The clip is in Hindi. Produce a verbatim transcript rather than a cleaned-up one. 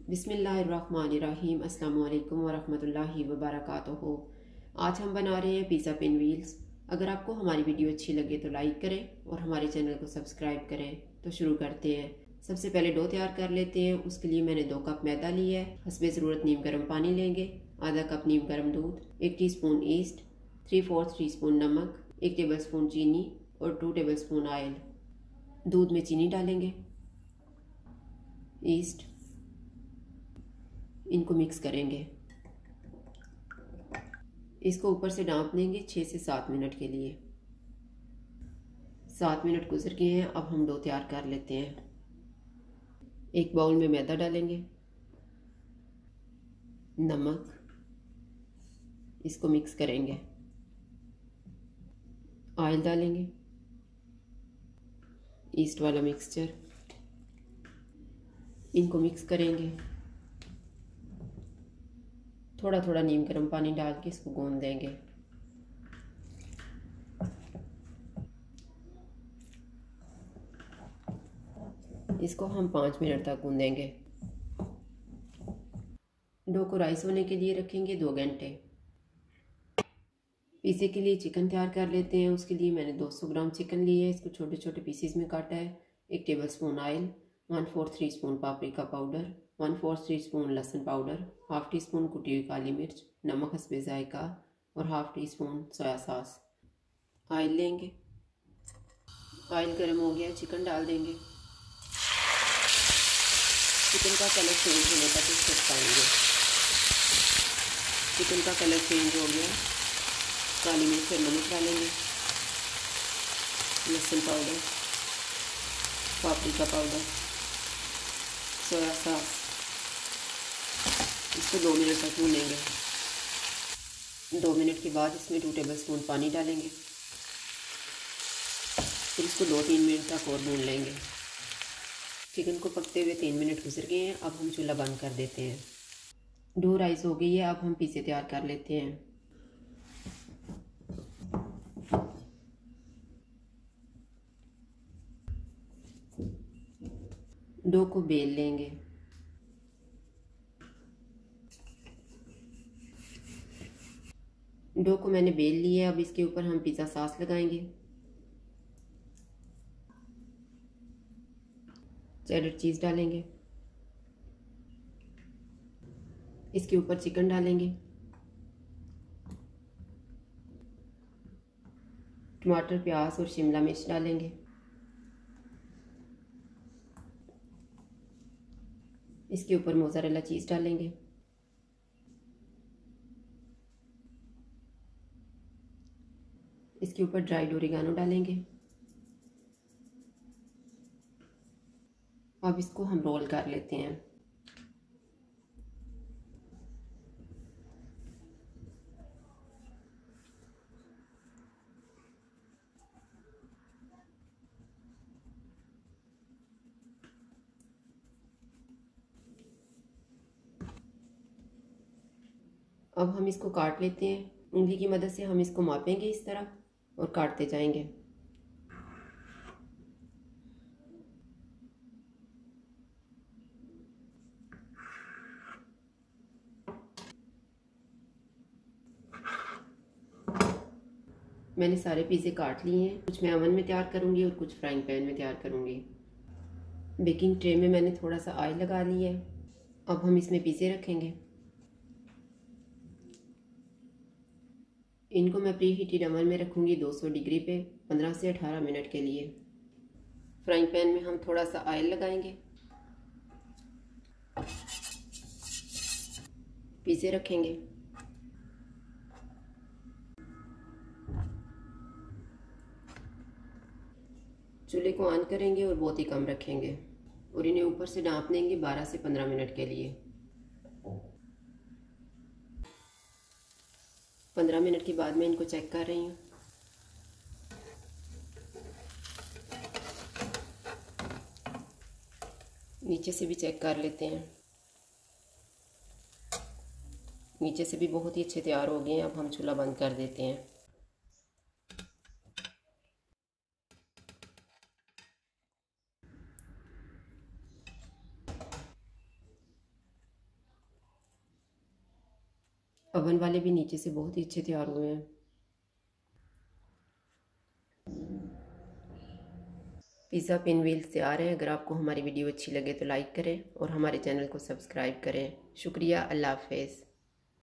बिस्मिल्लाहिर्रहमानिर्रहीम अस्सलाम वालेकुम वरहमतुल्लाहि वबरकातुहू। आज हम बना रहे हैं पिज़्ज़ा पिन व्हील्स। अगर आपको हमारी वीडियो अच्छी लगे तो लाइक करें और हमारे चैनल को सब्सक्राइब करें। तो शुरू करते हैं। सबसे पहले डो तैयार कर लेते हैं। उसके लिए मैंने दो कप मैदा लिया है। हस्बे ज़रूरत नीम गर्म पानी लेंगे, आधा कप नीम गर्म दूध, एक teaspoon yeast, three fourth teaspoon नमक, एक टेबल स्पून चीनी और टू टेबल स्पून ऑयल। दूध में चीनी डालेंगे, ईस्ट, इनको मिक्स करेंगे। इसको ऊपर से ढाँप देंगे छः से सात मिनट के लिए। सात मिनट गुजर गए हैं। अब हम डो तैयार कर लेते हैं। एक बाउल में मैदा डालेंगे, नमक, इसको मिक्स करेंगे, ऑयल डालेंगे, ईस्ट वाला मिक्सचर, इनको मिक्स करेंगे। थोड़ा थोड़ा नीम गर्म पानी डाल के इसको गूंद देंगे। इसको हम पाँच मिनट तक गूंदेंगे। डो को राइस होने के लिए रखेंगे दो घंटे। पिज़्ज़े के लिए चिकन तैयार कर लेते हैं। उसके लिए मैंने दो सौ ग्राम चिकन लिया है। इसको छोटे छोटे पीसेस में काटा है। एक tablespoon oil, one fourth teaspoon paprika powder, one fourth teaspoon लहसुन पाउडर, हाफ टी स्पून कुटी हुई काली मिर्च, नमक हस्बे जायका और half teaspoon soya sauce. Oil लेंगे, ऑयल गर्म हो गया, चिकन डाल देंगे। चिकन का कलर चेंज होने तक इसको पकाएंगे। चिकन का कलर चेंज हो गया, काली मिर्च और नमक डालेंगे, लहसुन powder, paprika powder, soya sauce. इसको दो मिनट तक भूनेंगे। दो मिनट के बाद इसमें टू टेबल स्पून पानी डालेंगे। फिर इसको दो तीन मिनट तक और भून लेंगे। चिकन को पकते हुए तीन मिनट गुजर गए हैं। अब हम चूल्हा बंद कर देते हैं। डो राइस हो गई है। अब हम पिज़्ज़े तैयार कर लेते हैं। डो को बेल लेंगे, डो को मैंने बेल लिया है। अब इसके ऊपर हम पिज़्ज़ा सॉस लगाएंगे, चेडर चीज़ डालेंगे, इसके ऊपर चिकन डालेंगे, टमाटर, प्याज और शिमला मिर्च डालेंगे, इसके ऊपर मोज़रेला चीज़ डालेंगे, इसके ऊपर ड्राइड ओरिगानो डालेंगे। अब इसको हम रोल कर लेते हैं। अब हम इसको काट लेते हैं। उंगली की मदद से हम इसको मापेंगे इस तरह और काटते जाएंगे। मैंने सारे पिज़्ज़े काट लिए हैं। कुछ मैं ओवन में तैयार करूँगी और कुछ फ्राइंग पैन में तैयार करूँगी। बेकिंग ट्रे में मैंने थोड़ा सा ऑयल लगा लिया है। अब हम इसमें पिज़्ज़े रखेंगे। इनको मैं प्री हीटेड ओवन में रखूँगी दो सौ डिग्री पे पंद्रह से अठारह मिनट के लिए। फ्राइंग पैन में हम थोड़ा सा ऑयल लगाएंगे, पिज़्ज़े रखेंगे, चूल्हे को ऑन करेंगे और बहुत ही कम रखेंगे और इन्हें ऊपर से ढाँप देंगे बारह से पंद्रह मिनट के लिए। पंद्रह मिनट के बाद मैं इनको चेक कर रही हूँ। नीचे से भी चेक कर लेते हैं। नीचे से भी बहुत ही अच्छे तैयार हो गए हैं। अब हम चूल्हा बंद कर देते हैं। ओवन वाले भी नीचे से बहुत ही अच्छे तैयार हुए हैं। पिज़्ज़ा पिन व्हील्स तैयार हैं। अगर आपको हमारी वीडियो अच्छी लगे तो लाइक करें और हमारे चैनल को सब्सक्राइब करें। शुक्रिया। अल्लाह हाफ़िज़।